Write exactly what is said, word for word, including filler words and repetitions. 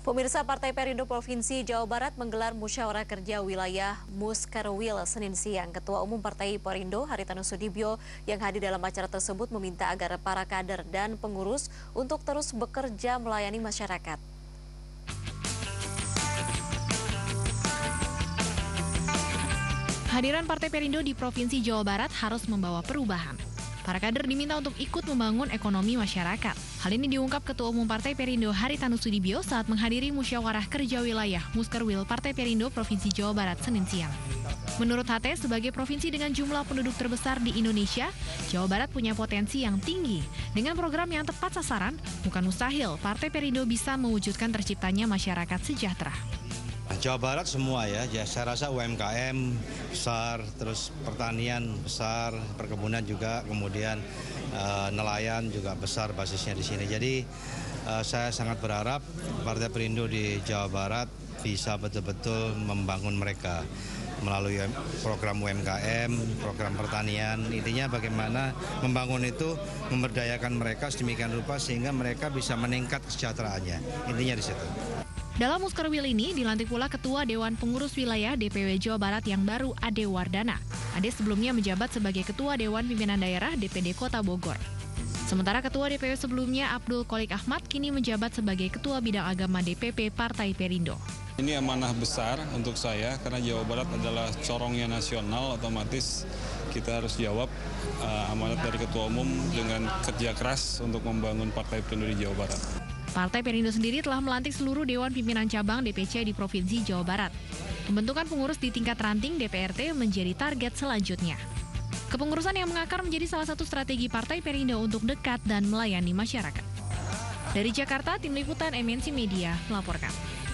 Pemirsa, Partai Perindo Provinsi Jawa Barat menggelar musyawarah kerja wilayah Muskerwil Senin siang. Ketua Umum Partai Perindo Haritanu Sudibyo yang hadir dalam acara tersebut meminta agar para kader dan pengurus untuk terus bekerja melayani masyarakat. Kehadiran Partai Perindo di Provinsi Jawa Barat harus membawa perubahan. Para kader diminta untuk ikut membangun ekonomi masyarakat. Hal ini diungkap Ketua Umum Partai Perindo Haritanu Sudibyo saat menghadiri musyawarah kerja wilayah Muskerwil Partai Perindo Provinsi Jawa Barat Senin siang. Menurut H T, sebagai provinsi dengan jumlah penduduk terbesar di Indonesia, Jawa Barat punya potensi yang tinggi. Dengan program yang tepat sasaran, bukan mustahil Partai Perindo bisa mewujudkan terciptanya masyarakat sejahtera. Jawa Barat semua ya, ya saya rasa U M K M besar, terus pertanian besar, perkebunan juga, kemudian uh, nelayan juga besar basisnya di sini. Jadi uh, saya sangat berharap Partai Perindo di Jawa Barat bisa betul-betul membangun mereka melalui program U M K M, program pertanian. Intinya bagaimana membangun itu, memberdayakan mereka sedemikian rupa sehingga mereka bisa meningkat kesejahteraannya. Intinya di situ. Dalam Muskerwil ini dilantik pula Ketua Dewan Pengurus Wilayah D P W Jawa Barat yang baru, Ade Wardana. Ade sebelumnya menjabat sebagai Ketua Dewan Pimpinan Daerah D P D Kota Bogor. Sementara Ketua D P W sebelumnya, Abdul Qolik Ahmad, kini menjabat sebagai Ketua Bidang Agama D P P Partai Perindo. Ini amanah besar untuk saya karena Jawa Barat adalah corongnya nasional, otomatis kita harus jawab uh, amanat dari Ketua Umum dengan kerja keras untuk membangun Partai Perindo di Jawa Barat. Partai Perindo sendiri telah melantik seluruh Dewan Pimpinan Cabang D P C di Provinsi Jawa Barat. Pembentukan pengurus di tingkat ranting D P R T menjadi target selanjutnya. Kepengurusan yang mengakar menjadi salah satu strategi Partai Perindo untuk dekat dan melayani masyarakat. Dari Jakarta, Tim Liputan M N C Media melaporkan.